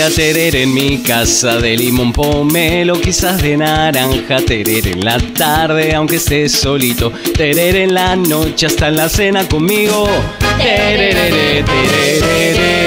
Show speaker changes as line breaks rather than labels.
día, tereré en mi casa de limón, pomelo, quizás de naranja, tereré en la tarde, aunque estés solito, tereré en la noche hasta en la cena conmigo. Tereré, tereré.